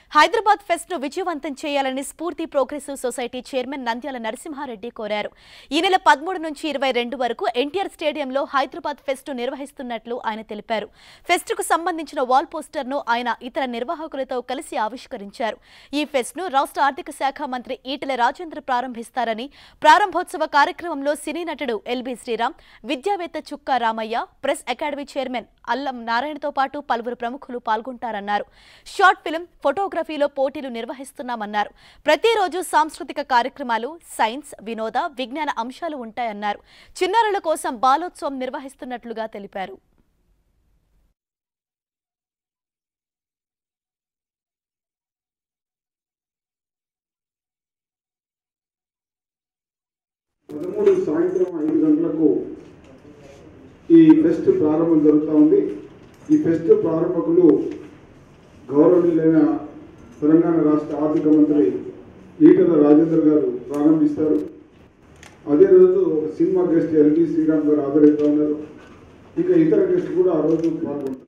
Hyderabad pest ను విజయవంతం చేయాలని Spoorthi progressive society chairman Nandyala Narasimhareddy కోరారు. ఈ నెల 13 నుంచి 22 వరకు ఎన్టీఆర్ స్టేడియంలో హైదరాబాద్ ఫెస్ట్ ను నిర్వహిస్తున్నట్లు ఆయన తెలిపారు. ఫెస్ట్ కు సంబంధించిన వాల్ పోస్టర్ ను ఆయన ఇతర నిర్వాహకులతో కలిసి ఆవిష్కరించారు. ఈ ఫెస్ట్ ను రాష్ట్ర ఆర్థిక శాఖ మంత్రి ఈటెల రాజేంద్ర ప్రారంభిస్తారని, ప్రారంభోత్సవ కార్యక్రమంలో సినీ నటుడు ఎల్బీ శ్రీరామ్, విద్యావేత్త Chukka Ramaiah, press academy chairman Allam నారాయణతో పాటు పలువురు ప్రముఖులు పాల్గొంటారన్నారు. షార్ట్ ఫిల్మ్, ఫోటోగ్రఫీలో పోటీలు నిర్వహిస్తున్నామన్నారు. ప్రతిరోజు సాంస్కృతిక కార్యక్రమాలు, సైన్స్, వినోద, విజ్ఞాన అంశాలు ఉంటాయన్నారు. చిన్నారుల కోసం బాలోత్సవం నిర్వహిస్తున్నట్లుగా తెలిపారు. సాయంత్రం 5 గంటలకు ఈ ఫెస్ట్ ప్రారంభం జరుగుతూ ఉంది. ఈ ఫెస్ట్ ప్రారంభకులు గౌరవనీయులైన తెలంగాణ రాష్ట్ర ఆర్థిక మంత్రి ఈటెల రాజేంద్ర గారు ప్రారంభిస్తారు. అదే రోజు ఒక సినిమా గెస్ట్ ఎల్బీ శ్రీరామ్ గారు హాజరవుతా ఉన్నారు. ఇక ఇతర గెస్ట్ కూడా ఆ రోజు పాల్గొంటారు.